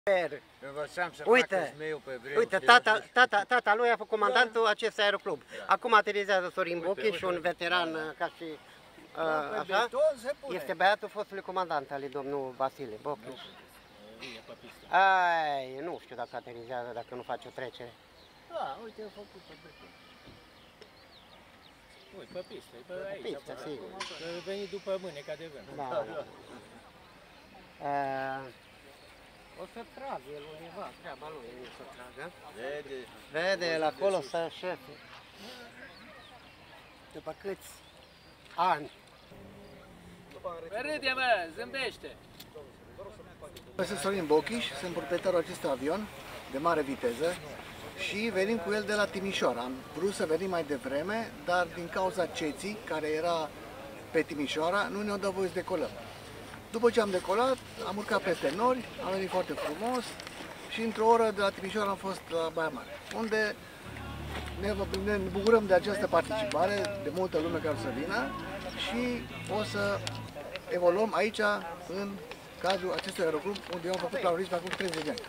Învățam să Uite, facă zmeiul pe vreme. uite, tata lui a fost comandantul acestui aeroclub. Acum aterizează Sorin Bochi și un veteran ca și așa. Este băiatul fostului comandant al lui domnul Vasile Bochi. Ai, nu știu dacă aterizează, dacă nu face o trecere. Da, uite, a făcut pe pistă. Uite, pe pistă, pe aici. Pe pistă, sigur. A venit după mâneca de vânt. Da. O să tragă el undeva, treaba lui, nu să tragă. Vede el acolo să șefe. După câți ani? Râde, mă, zâmbește! Sunt Sorin Bochiș, sunt proprietarul acestui avion de mare viteză și venim cu el de la Timișoara. Am vrut să venim mai devreme, dar din cauza ceții care era pe Timișoara, nu ne-au dat voie să decolăm. După ce am decolat, am urcat peste nori, am venit foarte frumos și într-o oră de la Timișoara am fost la Baia Mare, unde ne bucurăm de această participare, de multă lume care o să vină și o să evoluăm aici în cadrul acestui aeroclub, unde eu am făcut planurism acum 30 de ani.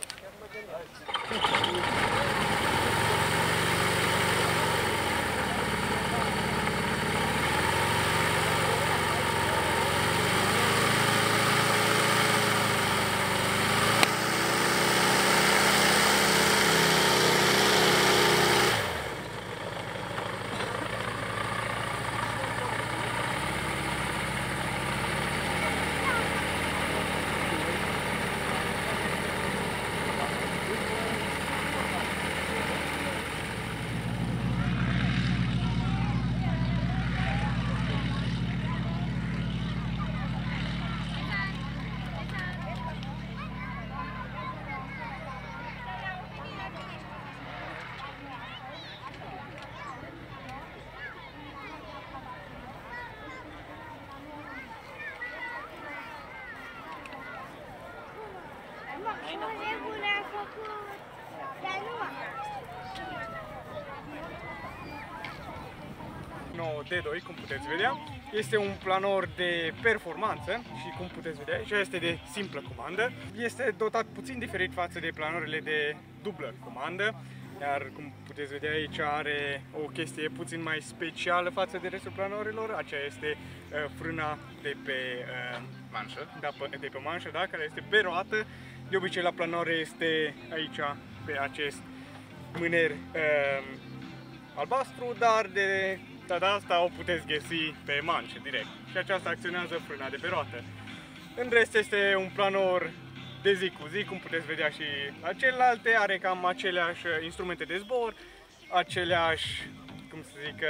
D2, cum puteți vedea, este un planor de performanță și cum puteți vedea aici este de simplă comandă. Este dotat puțin diferit față de planorile de dublă comandă, iar cum puteți vedea aici are o chestie puțin mai specială față de restul planorilor. Aceea este frâna de pe manșă, de pe manșă, da, care este pe roată. De obicei la planoare este aici pe acest mâner albastru, dar de data asta o puteți găsi pe manșă direct și aceasta acționează frâna de pe roată. În rest este un planor de zi cu zi, cum puteți vedea și la celelalte, are cam aceleași instrumente de zbor, aceleași, cum să zic,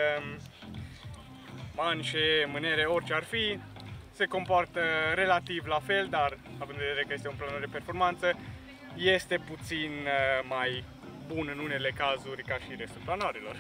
manșe, mânere, orice ar fi, se comportă relativ la fel, dar având în vedere că este un planor de performanță, este puțin mai bun în unele cazuri ca și restul planoarelor.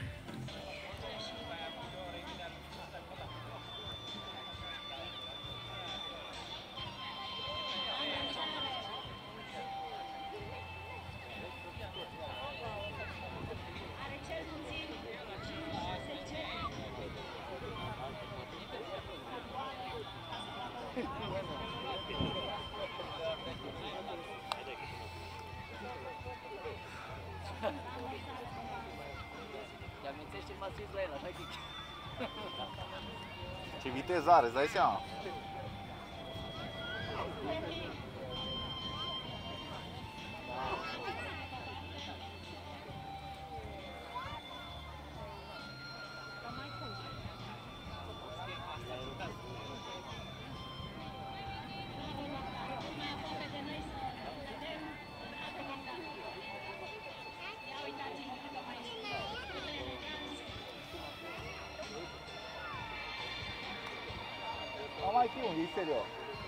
Ce viteză are, îți dai seama? Mai fi un, e serios.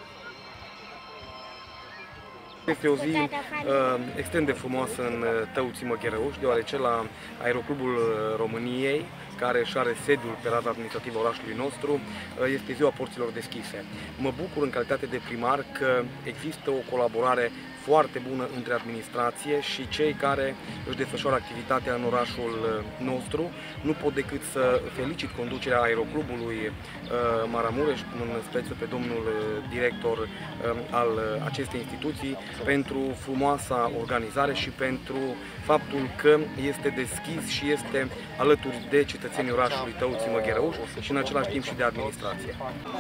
Este o zi extrem de frumoasă în Tăuții Măgherăuș, deoarece la Aeroclubul României, care își are sediul pe raza administrativă orașului nostru, este ziua porților deschise. Mă bucur în calitate de primar că există o colaborare foarte bună între administrație și cei care își desfășoară activitatea în orașul nostru. Nu pot decât să felicit conducerea Aeroclubului Maramureș, în speță pe domnul director al acestei instituții, pentru frumoasa organizare și pentru faptul că este deschis și este alături de cetățenii orașului Tăuții Măgherăuș și în același timp și de administrație.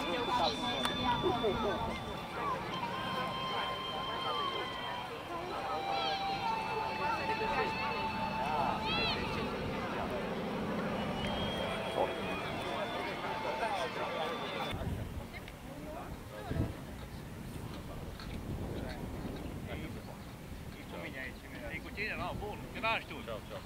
Ciao, ciao.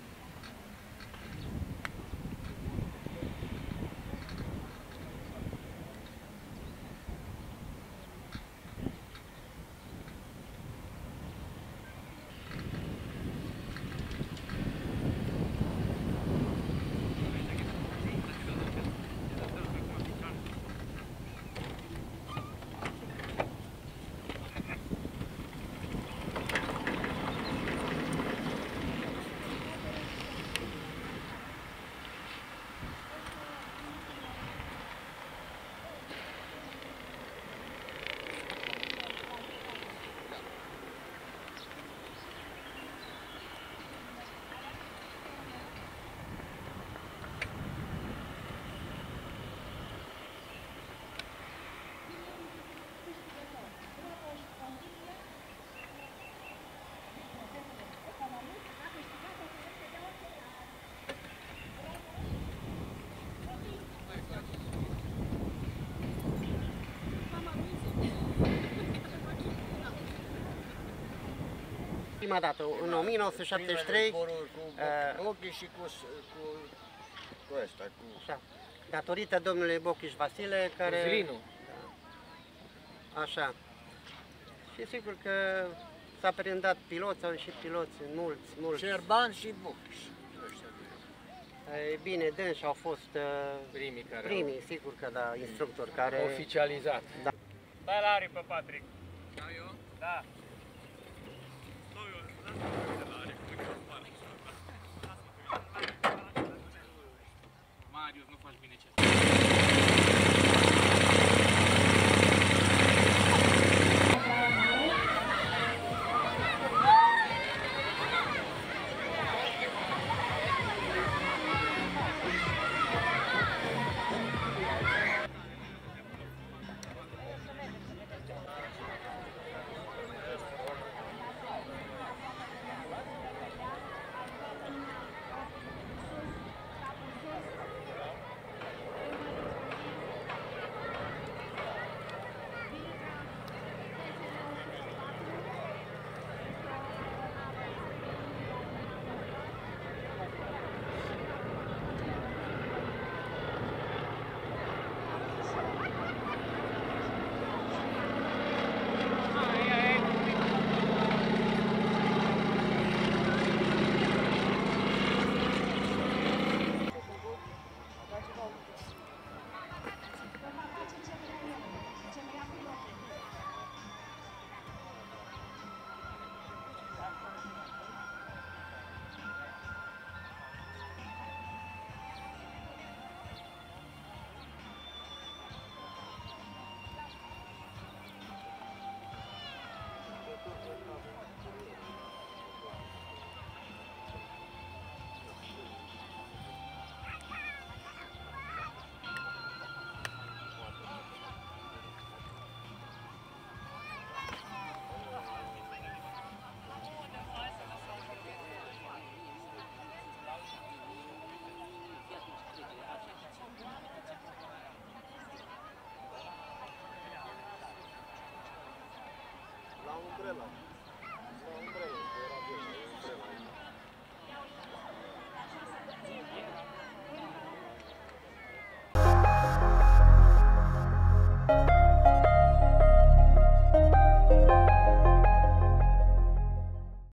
Prima dată, în 1973, cu ochii și cu ăsta, cu... datorită domnului Bochiș Vasile, care... Zrinu. Da, așa. Și sigur că s-a prindat piloți, au ieșit piloți mulți. Șerban și Bochiș. E bine, dânsi au fost primii, sigur că da, instructori care... Oficializat. Da. Dai la aripi pe Patrick. Da, eu? Da. Marius, nu faci bine ce La umbrela.